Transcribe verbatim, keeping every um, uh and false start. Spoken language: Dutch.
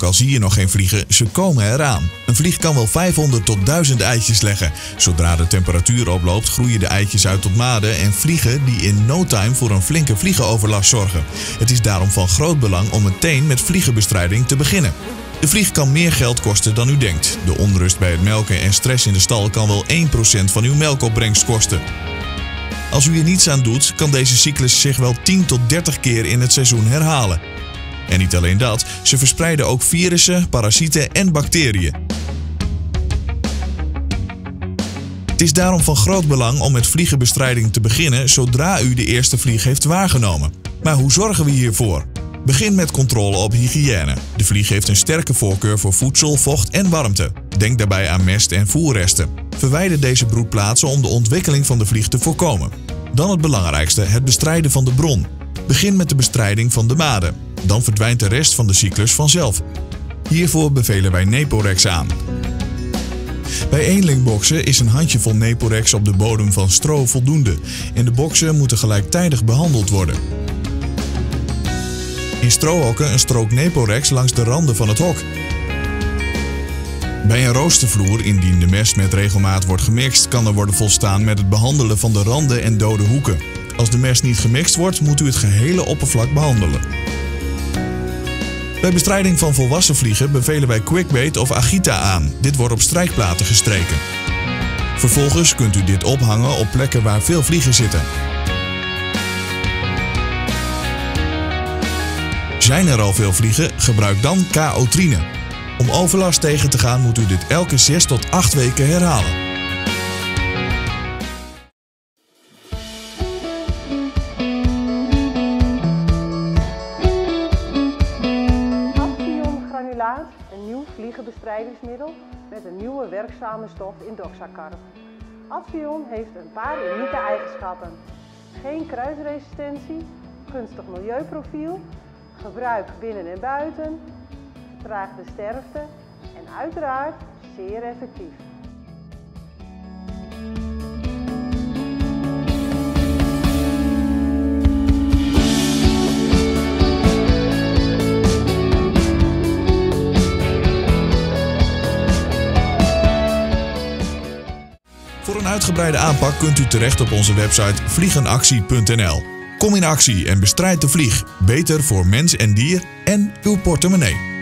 al zie je nog geen vliegen, ze komen eraan. Een vlieg kan wel vijfhonderd tot duizend eitjes leggen. Zodra de temperatuur oploopt, groeien de eitjes uit tot maden en vliegen die in no time voor een flinke vliegenoverlast zorgen. Het is daarom van groot belang om meteen met vliegenbestrijding te beginnen. De vlieg kan meer geld kosten dan u denkt. De onrust bij het melken en stress in de stal kan wel één procent van uw melkopbrengst kosten. Als u er niets aan doet, kan deze cyclus zich wel tien tot dertig keer in het seizoen herhalen. En niet alleen dat, ze verspreiden ook virussen, parasieten en bacteriën. Het is daarom van groot belang om met vliegenbestrijding te beginnen zodra u de eerste vlieg heeft waargenomen. Maar hoe zorgen we hiervoor? Begin met controle op hygiëne. De vlieg heeft een sterke voorkeur voor voedsel, vocht en warmte. Denk daarbij aan mest en voerresten. Verwijder deze broedplaatsen om de ontwikkeling van de vlieg te voorkomen. Dan het belangrijkste, het bestrijden van de bron. Begin met de bestrijding van de maden. Dan verdwijnt de rest van de cyclus vanzelf. Hiervoor bevelen wij Neporex aan. Bij eenlingboxen is een handjevol Neporex op de bodem van stro voldoende en de boxen moeten gelijktijdig behandeld worden. In strohokken een strook Neporex langs de randen van het hok. Bij een roostervloer, indien de mest met regelmaat wordt gemixt, kan er worden volstaan met het behandelen van de randen en dode hoeken. Als de mest niet gemixt wordt, moet u het gehele oppervlak behandelen. Bij bestrijding van volwassen vliegen bevelen wij Quickbait of Agita aan. Dit wordt op strijkplaten gestreken. Vervolgens kunt u dit ophangen op plekken waar veel vliegen zitten. Zijn er al veel vliegen, gebruik dan K-Otrine. Om overlast tegen te gaan moet u dit elke zes tot acht weken herhalen. Advion-granulaat, een nieuw vliegenbestrijdingsmiddel met een nieuwe werkzame stof in Doxacarb. Advion heeft een paar unieke eigenschappen. Geen kruisresistentie, gunstig milieuprofiel, gebruik binnen en buiten, vertraagt de sterfte en uiteraard zeer effectief. Voor een uitgebreide aanpak kunt u terecht op onze website vliegenactie punt n l. Kom in actie en bestrijd de vlieg. Beter voor mens en dier en uw portemonnee.